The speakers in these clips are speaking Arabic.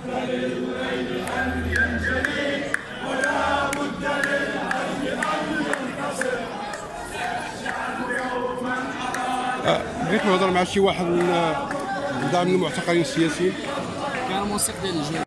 بغيت نهضر مع شي واحد من المعتقلين السياسيين. كان موسيقى ديال الجو.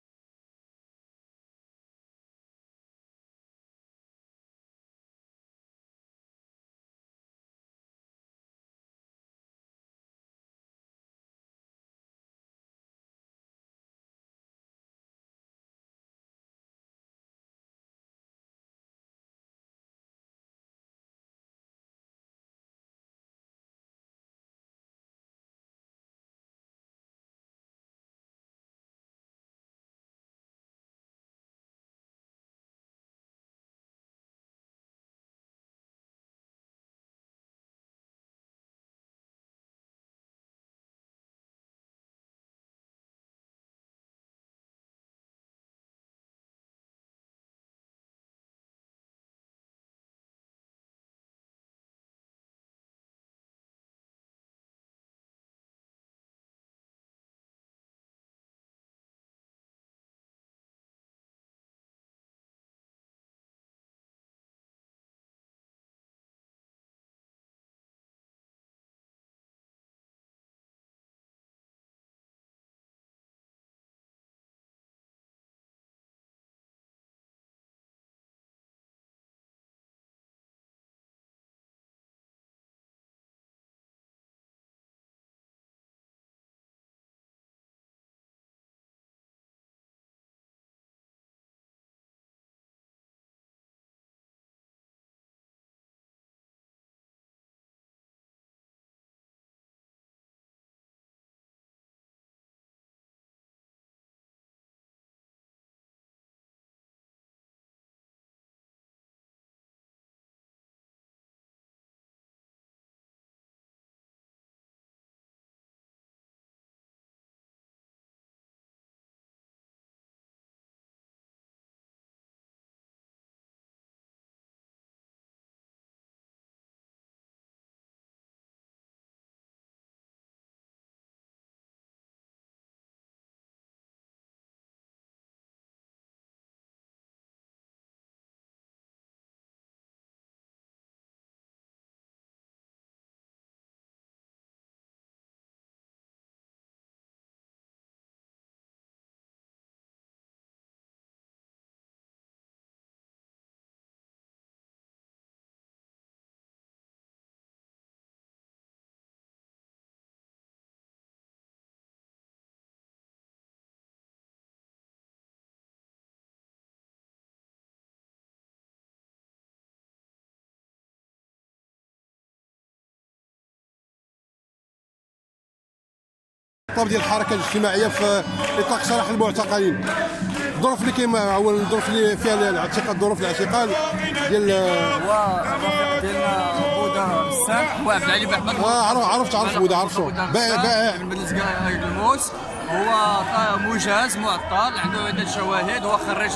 الخطاب ديال الحركه الاجتماعيه في نطاق سراح المعتقلين، الظروف اللي كاين هو الظروف اللي فيها الاعتقال، ظروف الاعتقال ديال هو الرفيق ديالنا بودا السام هو عبد العلي بحمد. عرفت بودا، عرفتو بائع من مدينه الموس. هو مجاز معطل، عنده عده شواهد. هو خريج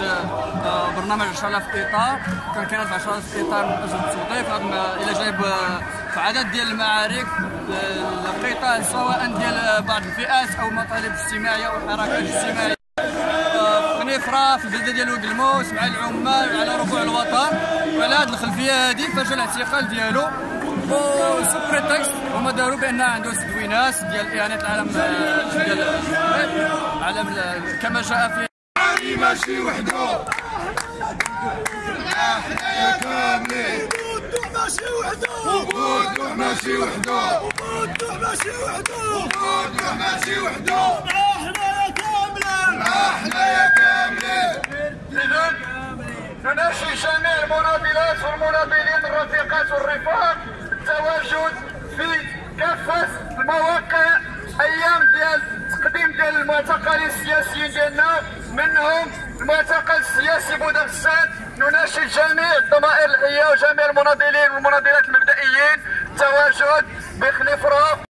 برنامج 10,000 اطار، كان كينافع 10,000 اطار من اجل التوظيف الى جانب في عدد ديال المعارك القطاع سواء ديال بعض الفئات او مطالب اجتماعيه او حركات اجتماعيه في غنيفره في البلده ديال ودلموس مع العمال على ربوع الوطن. وعلى هذه الخلفيه هذه فجا الاعتقال ديالو سو بريتكست هما داروا بان عنده تدوينات ديال اعانه العالم ديال العالم كما جاء في علي ماشي وحده، احنا كاملين ماشي وحده، وبودو ماشي وحده، وبودو ماشي وحده، وبودو ماشي وحده، احنا كاملين، احنا كاملين. اذا نناشد جميع المناضلات والمناضلين الرفيقات والرفاق التواجد في كافة المواقع ايام ديال التقديم ديال المعتقلين السياسيين ديالنا، منهم المعتقل السياسي بودا غسان. نناشد جميع الضمائر الحيه وجميع المناضلين والمناضلات المبدئيين التواجد بخنيفره.